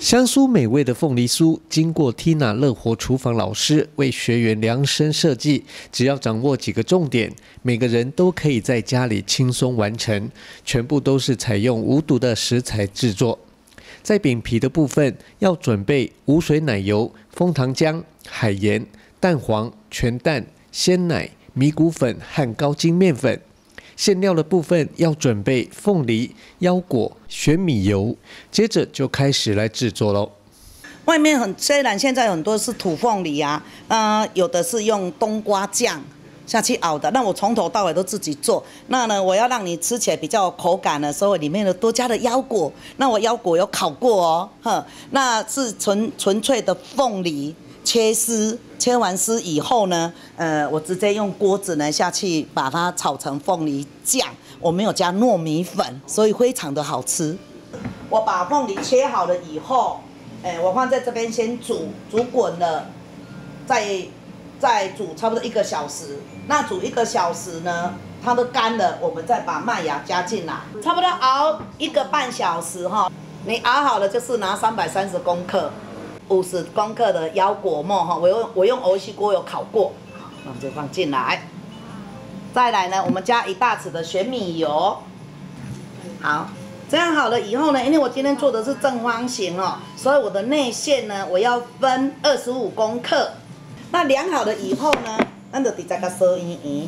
香酥美味的凤梨酥，经过 Tina 乐活厨房老师为学员量身设计，只要掌握几个重点，每个人都可以在家里轻松完成。全部都是采用无毒的食材制作。在饼皮的部分，要准备无水奶油、枫糖浆、海盐、蛋黄、全蛋、鲜奶、米谷粉和高筋面粉。馅料的部分要准备凤梨、腰果、玄米油，接着就开始来制作喽。 外面虽然现在很多是土凤梨啊，有的是用冬瓜酱下去熬的，那我从头到尾都自己做。那呢，我要让你吃起来比较有口感的时候，里面的多加了腰果。那我腰果有烤过哦，那是纯粹的凤梨。切丝，切完丝以后呢，我直接用锅子呢下去把它炒成凤梨酱，我没有加糯米粉，所以非常的好吃。我把凤梨切好了以后，我放在这边先煮滚了，再煮差不多1个小时。那煮1个小时呢，它都干了，我们再把麦芽加进来，差不多熬1个半小时哈。你熬好了就是拿330公克。50公克的腰果末哈，我用欧西锅有烤过，那我们就放进来。再来呢，我们加1大匙的玄米油。好，这样好了以后呢，因为我今天做的是正方形哦，所以我的内馅呢，我要分25公克。那量好了以后呢，咱就直接给收圆圆。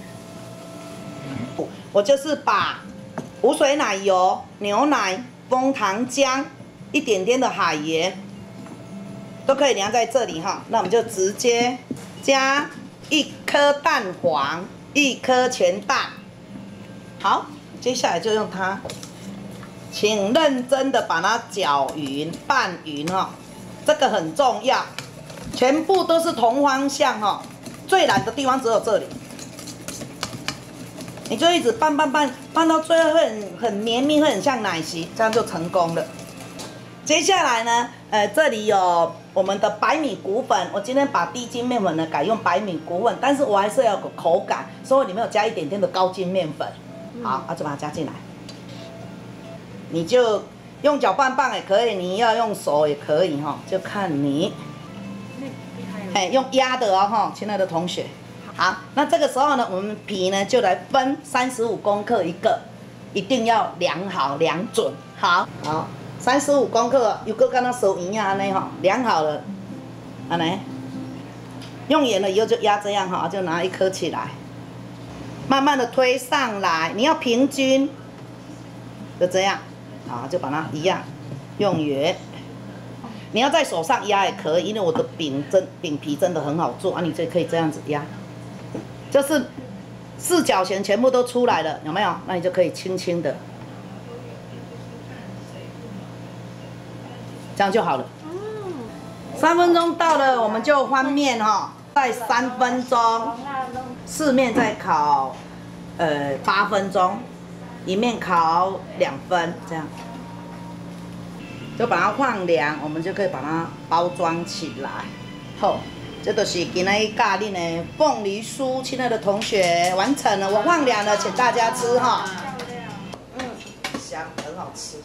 我就是把无水奶油、牛奶、枫糖浆、一点点的海盐。都可以量在这里哈，那我们就直接加1颗蛋黄，1颗全蛋。好，接下来就用它，请认真的把它搅匀、拌匀哈，这个很重要，全部都是同方向哈，最难的地方只有这里，你就一直拌到最后会很绵密，会很像奶昔，这样就成功了。接下来呢，这里有我们的白米谷粉，我今天把低筋面粉呢改用白米谷粉，但是我还是要有口感，所以我里面有加一点点的高筋面粉。好，就把它加进来。你就用搅拌棒也可以，你要用手也可以哈，就看你。用压的哦哈，亲爱的同学。好，那这个时候呢，我们皮呢就来分35公克一个，一定要量好量准。好。35公克，又搁跟它手一样安尼哈，量好了，安尼，用盐了以后就压这样哈，就拿1颗起来，慢慢的推上来，你要平均，就这样，好，就把它一样，用圆，你要在手上压也可以，因为我的饼皮真的很好做啊，你就可以这样子压，就是4角形全部都出来了，有没有？那你就可以轻轻的。这样就好了。3分钟到了，我们就翻面哈，再3分钟，4面再烤8分钟，一面烤2分，这样就把它放凉，我们就可以把它包装起来。好，这就是今天教恁的凤梨酥，亲爱的同学，完成了，我放凉了，请大家吃哈。香，很好吃。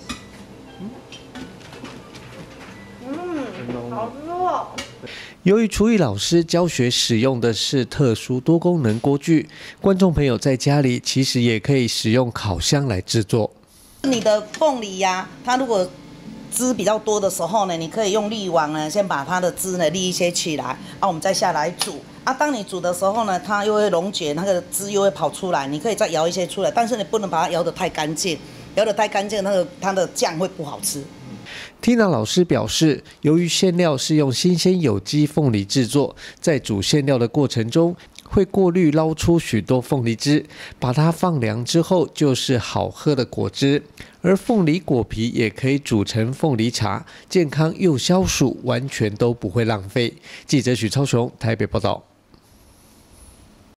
好吃哦！ 由于厨艺老师教学使用的是特殊多功能锅具，观众朋友在家里其实也可以使用烤箱来制作。 你的凤梨呀，它如果汁比较多的时候呢，你可以用滤网呢，先把它的汁呢沥一些起来，我们再下来煮。当你煮的时候呢，它又会溶解，那个汁又会跑出来，你可以再舀一些出来，但是你不能把它舀得太干净，舀得太干净，它的酱会不好吃。 Tina 老师表示，由于馅料是用新鲜有机凤梨制作，在煮馅料的过程中，会过滤捞出许多凤梨汁，把它放凉之后就是好喝的果汁。而凤梨果皮也可以煮成凤梨茶，健康又消暑，完全都不会浪费。记者许超雄台北报道。